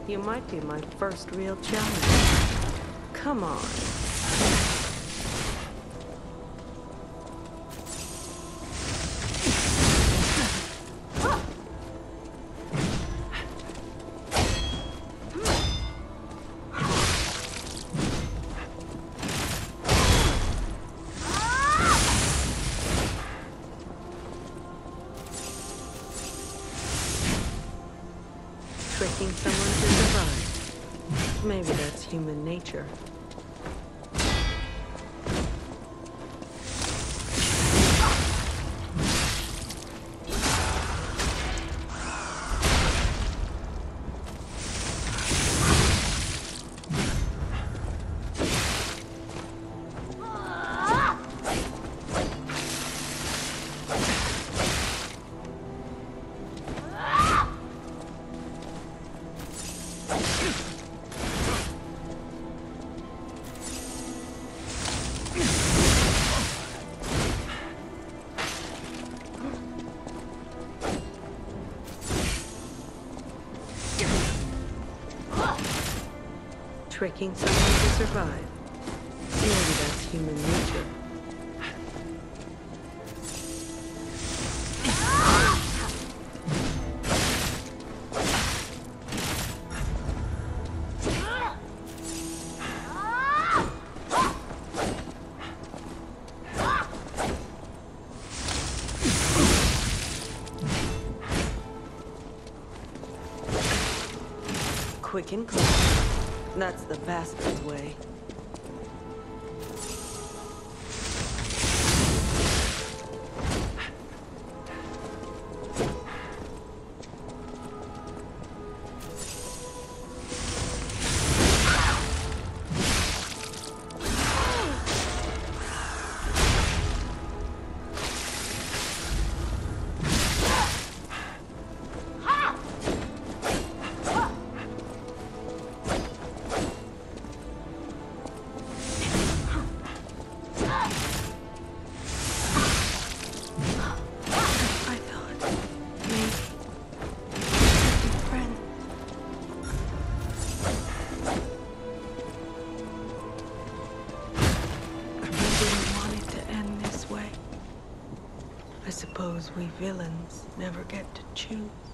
You might be my first real challenge. Come on. Tricking someone to survive. Maybe that's human nature. Tricking someone to survive. Maybe that's human nature. Quick and clean. That's the bastard's way. I suppose we villains never get to choose.